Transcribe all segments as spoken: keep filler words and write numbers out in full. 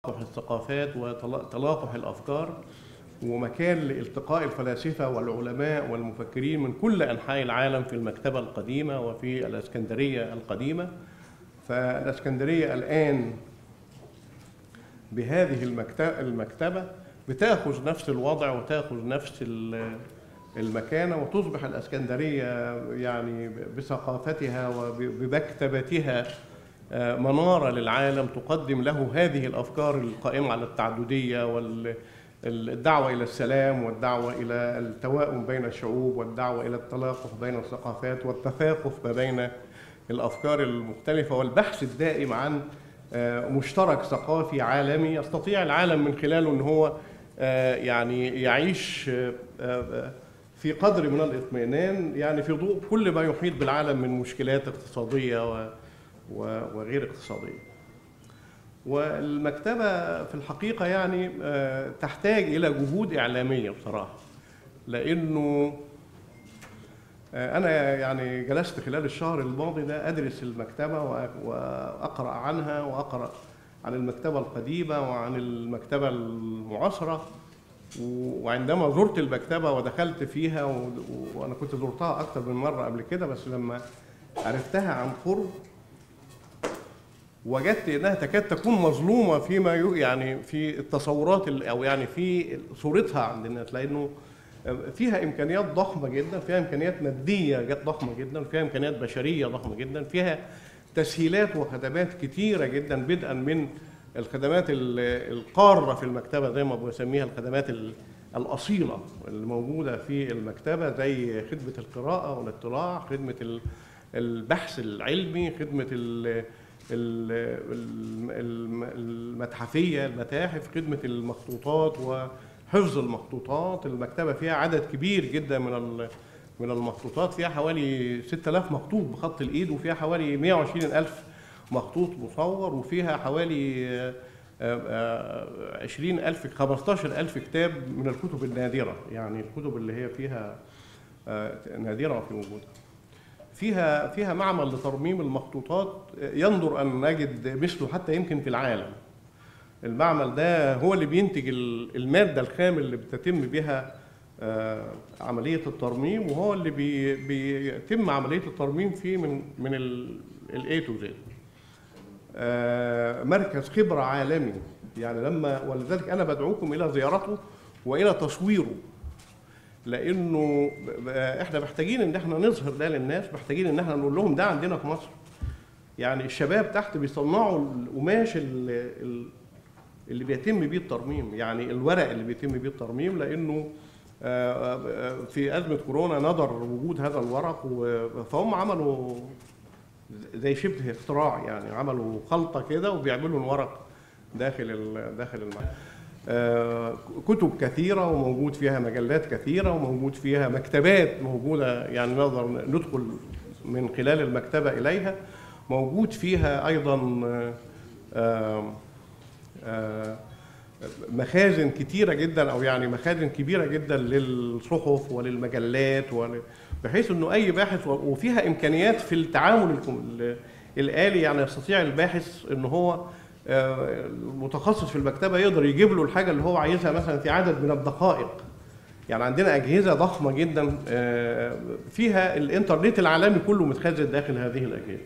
الثقافات وتلاقح الأفكار، ومكان لالتقاء الفلاسفة والعلماء والمفكرين من كل أنحاء العالم في المكتبة القديمة وفي الإسكندرية القديمة. فالإسكندرية الآن بهذه المكتبة بتأخذ نفس الوضع وتأخذ نفس المكانة، وتصبح الإسكندرية يعني بثقافتها وبمكتبتها منارة للعالم تقدم له هذه الأفكار القائمة على التعددية والدعوة إلى السلام والدعوة إلى التوائم بين الشعوب والدعوة إلى التلاقح بين الثقافات والتثاقف ما بين الأفكار المختلفة والبحث الدائم عن مشترك ثقافي عالمي يستطيع العالم من خلاله أن هو يعني يعيش في قدر من الاطمئنان يعني في ضوء كل ما يحيط بالعالم من مشكلات اقتصادية و وغير اقتصادية. والمكتبة في الحقيقة يعني تحتاج إلى جهود إعلامية بصراحة، لأنه أنا يعني جلست خلال الشهر الماضي ده أدرس المكتبة وأقرأ عنها وأقرأ عن المكتبة القديمة وعن المكتبة المعاصرة. وعندما زرت المكتبة ودخلت فيها، وأنا كنت زرتها أكثر من مرة قبل كده، بس لما عرفتها عن قرب وجدت انها تكاد تكون مظلومه فيما يعني في التصورات او يعني في صورتها عند الناس، لانه فيها امكانيات ضخمه جدا، فيها امكانيات ماديه ضخمه جدا، فيها امكانيات بشريه ضخمه جدا، فيها تسهيلات وخدمات كتيره جدا، بدءا من الخدمات القاره في المكتبه زي ما بسميها الخدمات الاصيله اللي موجوده في المكتبه، زي خدمه القراءه والاطلاع، خدمه البحث العلمي، خدمه المتحفية، المتاحف، خدمة المخطوطات وحفظ المخطوطات. المكتبة فيها عدد كبير جدا من من المخطوطات، فيها حوالي ستة آلاف مخطوط بخط الإيد، وفيها حوالي مئة وعشرين ألف مخطوط مصور، وفيها حوالي عشرين ألف خمسة عشر ألف كتاب من الكتب النادرة، يعني الكتب اللي هي فيها نادرة وفي وجودها. فيها فيها معمل لترميم المخطوطات يندر ان نجد مثله حتى يمكن في العالم. المعمل ده هو اللي بينتج الماده الخام اللي بتتم بها عمليه الترميم، وهو اللي بي بيتم عمليه الترميم فيه من من الاي تو زد. مركز خبره عالمي يعني، لما ولذلك انا بدعوكم الى زيارته والى تصويره، لانه احنا محتاجين ان احنا نظهر ده للناس، محتاجين ان احنا نقول لهم ده عندنا في مصر. يعني الشباب تحت بيصنعوا القماش اللي بيتم بيه الترميم، يعني الورق اللي بيتم بيه الترميم، لانه في ازمه كورونا نظر وجود هذا الورق، فهم عملوا زي شبه اختراع، يعني عملوا خلطه كده وبيعملوا الورق داخل داخل المعمل. كتب كثيرة وموجود فيها مجلات كثيرة وموجود فيها مكتبات موجودة، يعني نقدر ندخل من خلال المكتبة إليها. موجود فيها أيضا مخازن كثيرة جدا، أو يعني مخازن كبيرة جدا للصحف وللمجلات، بحيث أنه أي باحث، وفيها إمكانيات في التعامل الآلي، يعني يستطيع الباحث أنه هو المتخصص في المكتبة يقدر يجيب له الحاجة اللي هو عايزها مثلا في عدد من الدقائق. يعني عندنا أجهزة ضخمة جدا فيها الإنترنت العالمي كله متخزن داخل هذه الأجهزة.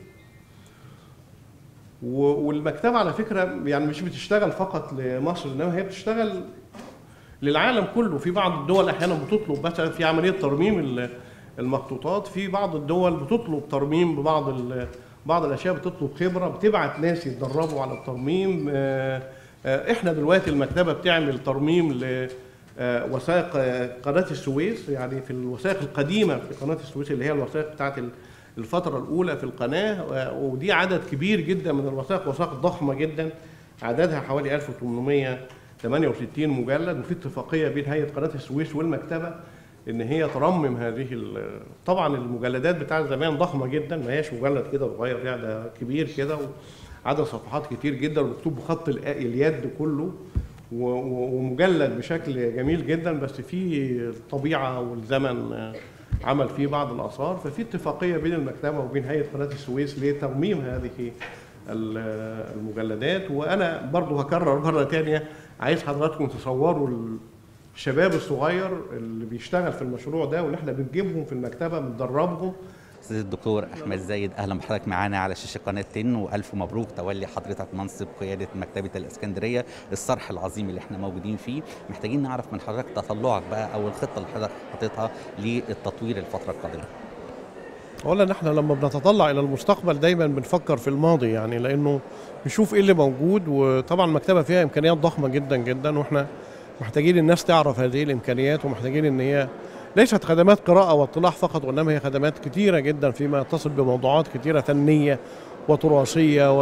والمكتبة على فكرة يعني مش بتشتغل فقط لمصر، إنما هي بتشتغل للعالم كله. في بعض الدول أحيانا بتطلب مثلا في عملية ترميم المخطوطات، في بعض الدول بتطلب ترميم ببعض بعض الاشياء، بتطلب خبره، بتبعت ناس يتدربوا على الترميم. احنا دلوقتي المكتبه بتعمل ترميم لوثائق قناه السويس، يعني في الوثائق القديمه في قناه السويس اللي هي الوثائق بتاعت الفتره الاولى في القناه، ودي عدد كبير جدا من الوثائق، وثائق ضخمه جدا عددها حوالي ألف وثمانمئة وثمانية وستين مجلد، وفي اتفاقيه بين هيئه قناه السويس والمكتبه ان هي ترمم هذه. طبعا المجلدات بتاعت زمان ضخمه جدا، ما هياش مجلد كده صغير، يعني ده كبير كده وعدد صفحات كتير جدا ومكتوب بخط اليد كله، ومجلد بشكل جميل جدا، بس فيه الطبيعه والزمن عمل فيه بعض الاثار. ففي اتفاقيه بين المكتبه وبين هيئه قناه السويس لترميم هذه المجلدات. وانا برضو هكرر مره ثانيه، عايز حضراتكم تصوروا الشباب الصغير اللي بيشتغل في المشروع ده واللي احنا بنجيبهم في المكتبه بندربهم. استاذ الدكتور احمد زايد، اهلا بحضرتك معانا على شاشه قناه تن، والف مبروك تولي حضرتك منصب قياده مكتبه الاسكندريه، الصرح العظيم اللي احنا موجودين فيه. محتاجين نعرف من حضرتك تطلعك بقى او الخطه اللي حضرتك حاططها للتطوير الفتره القادمه. اولا احنا لما بنتطلع الى المستقبل دايما بنفكر في الماضي، يعني لانه نشوف ايه اللي موجود. وطبعا المكتبه فيها امكانيات ضخمه جدا جدا، واحنا محتاجين الناس تعرف هذه الامكانيات، ومحتاجين ان هي ليست خدمات قراءة واطلاع فقط، وإنما هي خدمات كتيرة جدا فيما يتصل بموضوعات كتيرة فنية وتراثية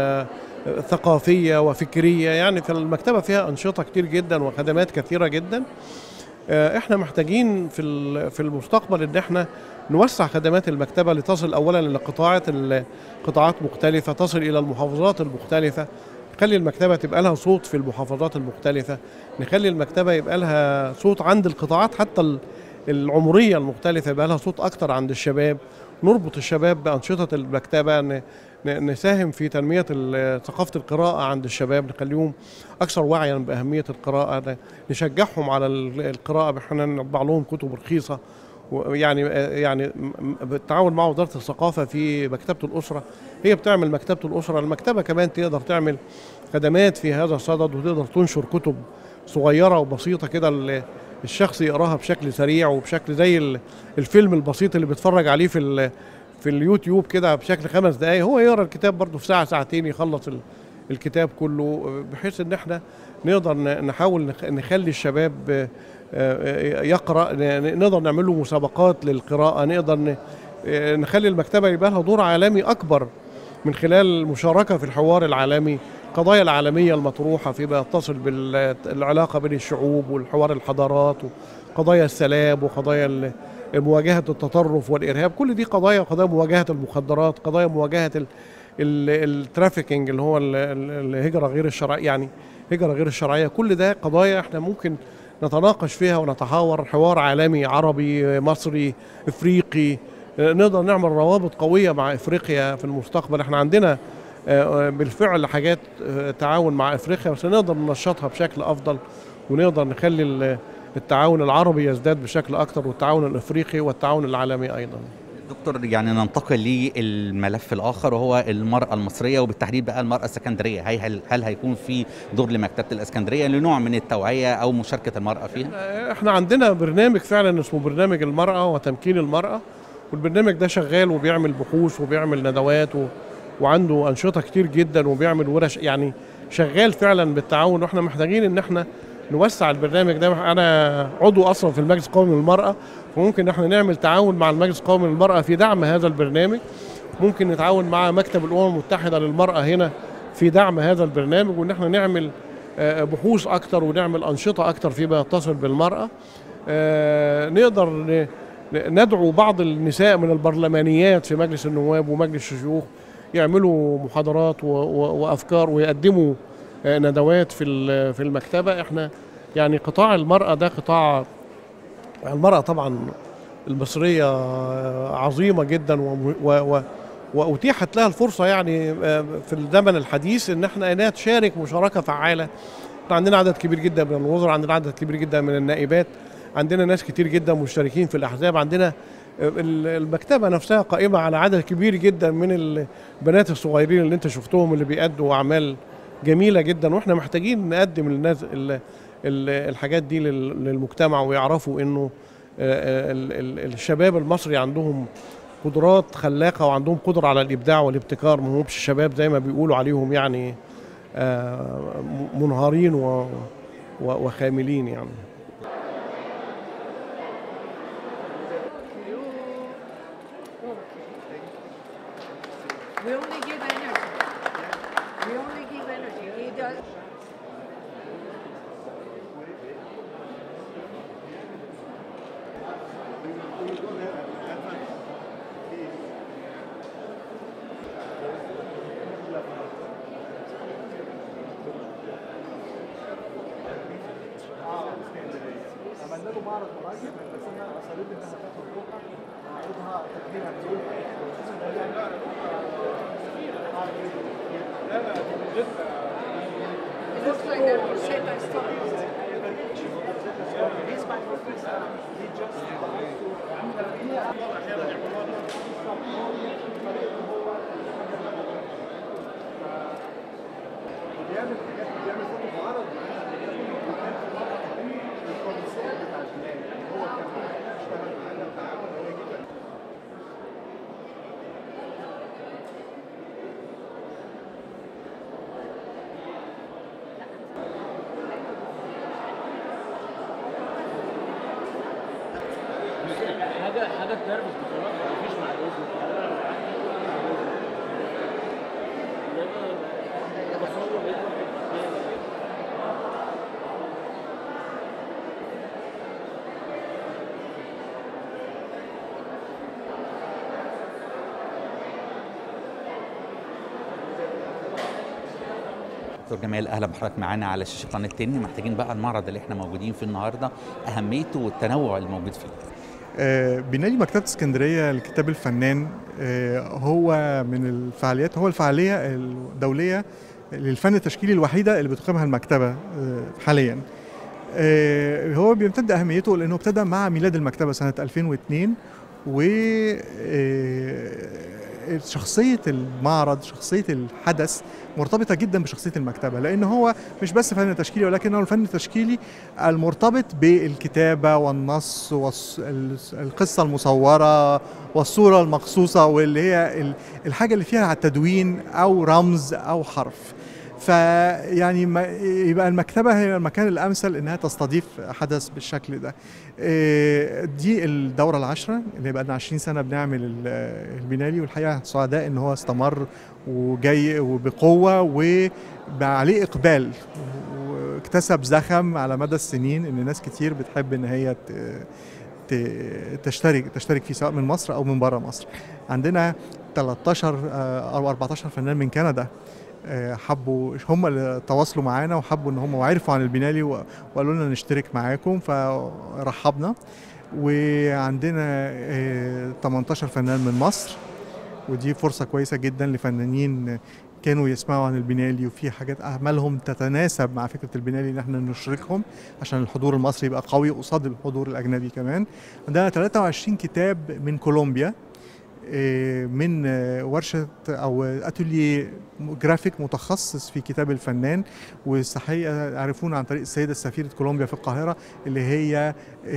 وثقافية وفكرية. يعني في المكتبة فيها أنشطة كتير جدا وخدمات كثيرة جدا. احنا محتاجين في في المستقبل ان احنا نوسع خدمات المكتبة لتصل اولا لقطاعات قطاعات مختلفة، تصل الى المحافظات المختلفة، نخلي المكتبة تبقى لها صوت في المحافظات المختلفة، نخلي المكتبة يبقى لها صوت عند القطاعات حتى العمرية المختلفة، يبقى لها صوت أكتر عند الشباب، نربط الشباب بأنشطة المكتبة، نساهم في تنمية ثقافة القراءة عند الشباب، نخليهم أكثر وعيا بأهمية القراءة، نشجعهم على القراءة بأن نطبع لهم كتب رخيصة. يعني يعني بالتعاون مع وزارة الثقافة في مكتبة الأسرة، هي بتعمل مكتبة الأسرة، المكتبة كمان تقدر تعمل خدمات في هذا الصدد، وتقدر تنشر كتب صغيرة وبسيطة كده الشخص يقراها بشكل سريع وبشكل زي الفيلم البسيط اللي بيتفرج عليه في في اليوتيوب كده بشكل خمس دقايق، هو يقرا الكتاب برضه في ساعة ساعتين يخلص الكتاب كله، بحيث ان احنا نقدر نحاول نخلي الشباب يقرأ، نقدر نعمل له مسابقات للقراءة، نقدر نخلي المكتبة يبقى لها دور عالمي أكبر من خلال المشاركة في الحوار العالمي، القضايا العالمية المطروحة فيما يتصل بالعلاقة بين الشعوب والحوار الحضارات وقضايا السلام وقضايا مواجهة التطرف والإرهاب، كل دي قضايا، قضايا مواجهة المخدرات، قضايا مواجهة الترافيكينج اللي هو الهجرة غير الشرعية، يعني هجرة غير الشرعية، كل ده قضايا احنا ممكن نتناقش فيها ونتحاور حوار عالمي عربي مصري افريقي، نقدر نعمل روابط قوية مع افريقيا في المستقبل. احنا عندنا بالفعل حاجات تعاون مع افريقيا، بس نقدر ننشطها بشكل افضل، ونقدر نخلي التعاون العربي يزداد بشكل اكتر، والتعاون الافريقي والتعاون العالمي ايضا. دكتور، يعني ننتقل للملف الاخر وهو المراه المصريه، وبالتحديد بقى المراه الاسكندريه، هل هل هيكون في دور لمكتبه الاسكندريه لنوع من التوعيه او مشاركه المراه فيها؟ احنا عندنا برنامج فعلا اسمه برنامج المراه وتمكين المراه، والبرنامج ده شغال وبيعمل بحوث وبيعمل ندوات و... وعنده انشطه كتير جدا وبيعمل ورش، يعني شغال فعلا بالتعاون. واحنا محتاجين ان احنا نوسع البرنامج ده. انا عضو اصلا في المجلس القومي للمراه، فممكن احنا نعمل تعاون مع المجلس القومي للمراه في دعم هذا البرنامج، ممكن نتعاون مع مكتب الامم المتحده للمراه هنا في دعم هذا البرنامج، وان احنا نعمل بحوث اكتر ونعمل انشطه اكتر فيما يتصل بالمراه. نقدر ندعو بعض النساء من البرلمانيات في مجلس النواب ومجلس الشيوخ يعملوا محاضرات وافكار ويقدموا ندوات في في المكتبه. احنا يعني قطاع المراه ده قطاع، المراه طبعا المصريه عظيمه جدا و واتيحت لها الفرصه يعني في الزمن الحديث ان احنا انها تشارك مشاركه فعاله. احنا عندنا عدد كبير جدا من الوزراء، عندنا عدد كبير جدا من النائبات، عندنا ناس كتير جدا مشتركين في الاحزاب، عندنا المكتبه نفسها قائمه على عدد كبير جدا من البنات الصغيرين اللي انت شفتهم اللي بيأدوا اعمال جميله جدا، واحنا محتاجين نقدم للناس الحاجات دي للمجتمع، ويعرفوا انه الشباب المصري عندهم قدرات خلاقه وعندهم قدره على الابداع والابتكار، ما همش الشباب زي ما بيقولوا عليهم يعني منهارين وخاملين يعني. We only give energy. We only give energy. He does. عملنا له معرض قريب، بس انا اصريت انها تاخد روحها، معرضها تكريما ليه It looks like that Rosetta Stone. بيعمل حاجات، بيعمل فوتو معرض الكونسيبت بتاع البلاد. هو كان معانا اشتغل معانا وتعاون قوي جدا. حاجه حاجه تنرفز بصراحه، مفيش معلومات. دكتور جمال، اهلا بحضرتك معانا على شاشه قناه تاني. محتاجين بقى المعرض اللي احنا موجودين فيه النهارده اهميته والتنوع اللي موجود فيه. آه، بنادي مكتبة اسكندرية لكتاب الفنان آه، هو من الفعاليات، هو الفعالية الدولية للفن التشكيلي الوحيدة اللي بتقيمها المكتبة آه، حاليا. آه، هو بيمتد أهميته لأنه ابتدى مع ميلاد المكتبة سنة ألفين واثنين، و شخصية المعرض، شخصية الحدث مرتبطة جدا بشخصية المكتبة، لأن هو مش بس فن تشكيلي ولكنه الفن التشكيلي المرتبط بالكتابة والنص والقصة المصورة والصورة المقصوصة، واللي هي الحاجة اللي فيها التدوين أو رمز أو حرف. فيعني يبقى المكتبة هي المكان الأمثل إنها تستضيف حدث بالشكل ده. دي الدورة العشرة اللي بقى لنا عشرين سنة بنعمل البنالي، والحقيقة سعداء إن هو استمر وجاي وبقوة وبقى عليه إقبال، واكتسب زخم على مدى السنين إن ناس كتير بتحب إن هي تشترك تشترك فيه سواء من مصر أو من بره مصر. عندنا تلتاشر أو أربعتاشر فنان من كندا حبوا، هم اللي تواصلوا معانا وحبوا ان هم وعرفوا عن البنالي وقالوا لنا نشترك معاكم فرحبنا. وعندنا تمنتاشر فنان من مصر، ودي فرصة كويسة جدا لفنانين كانوا يسمعوا عن البنالي وفي حاجات اعمالهم تتناسب مع فكرة البنالي ان احنا نشركهم عشان الحضور المصري يبقى قوي قصاد الحضور الاجنبي كمان. عندنا ثلاثة وعشرين كتاب من كولومبيا، من ورشة أو أتولي جرافيك متخصص في كتاب الفنان، والصحيح عرفونا عن طريق السيدة سفيرة كولومبيا في القاهرة، اللي هي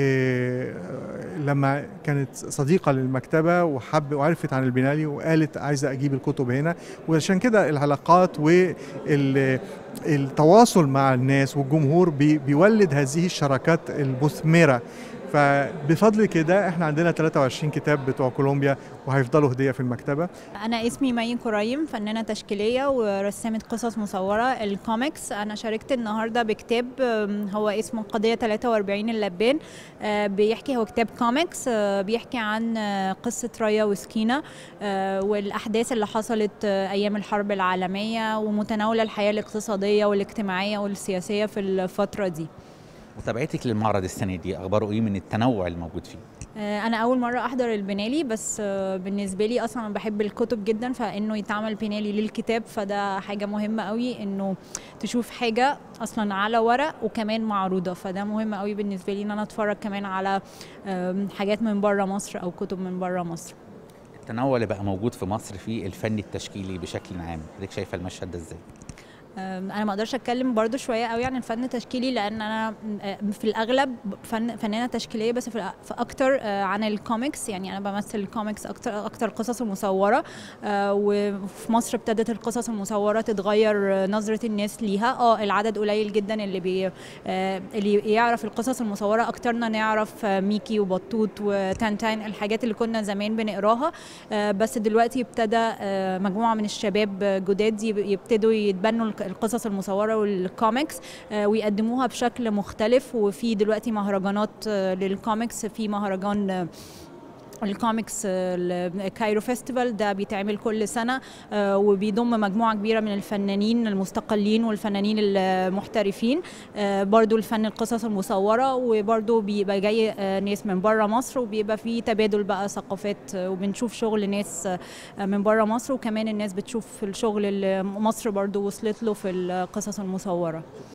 لما كانت صديقة للمكتبة وحب وعرفت عن البنالي وقالت عايزة أجيب الكتب هنا. وعشان كده العلاقات والتواصل مع الناس والجمهور بيولد هذه الشراكات المثمرة. فبفضل كده احنا عندنا ثلاثة وعشرين كتاب بتوع كولومبيا وهيفضلوا هدية في المكتبة. أنا اسمي مي كرايم، فنانة تشكيلية ورسامة قصص مصورة الكوميكس. أنا شاركت النهاردة بكتاب هو اسمه قضية ثلاثة وأربعين اللبان، بيحكي، هو كتاب كوميكس بيحكي عن قصة رايا وسكينة والأحداث اللي حصلت أيام الحرب العالمية ومتناولة الحياة الاقتصادية والاجتماعية والسياسية في الفترة دي. متابعتك للمعرض السنة دي أخباره إيه من التنوع الموجود فيه؟ أنا أول مرة أحضر البنالي، بس بالنسبة لي أصلا أنا بحب الكتب جدا، فإنه يتعمل بنالي للكتاب فده حاجة مهمة قوي، إنه تشوف حاجة أصلا على ورق وكمان معروضة، فده مهم قوي بالنسبة لي إن أنا أتفرج كمان على حاجات من بره مصر أو كتب من بره مصر. التنوع اللي بقى موجود في مصر في الفن التشكيلي بشكل عام، حضرتك شايفة المشهد ده إزاي؟ انا ما اقدرش اتكلم برضو شويه قوي عن الفن التشكيلي، لان انا في الاغلب فن فنانه تشكيليه، بس في اكتر عن الكوميكس. يعني انا بمثل الكوميكس اكتر اكتر القصص المصوره، وفي مصر ابتدت القصص المصوره تتغير نظره الناس ليها. اه العدد قليل جدا اللي بي اللي يعرف القصص المصوره، اكترنا نعرف ميكي وبطوط وتانتان، الحاجات اللي كنا زمان بنقراها. بس دلوقتي ابتدى مجموعه من الشباب جداد يبتدوا يتبنوا القصص المصورة والكوميكس ويقدموها بشكل مختلف. وفي دلوقتي مهرجانات للكوميكس، في مهرجان الكوميكس الكايرو فيستيفال ده بيتعمل كل سنة وبيضم مجموعة كبيرة من الفنانين المستقلين والفنانين المحترفين، برضو الفن القصص المصورة، وبرضو بيبقى جاي ناس من بره مصر وبيبقى في تبادل بقى ثقافات، وبنشوف شغل ناس من بره مصر، وكمان الناس بتشوف الشغل اللي مصر برضو وصلت له في القصص المصورة.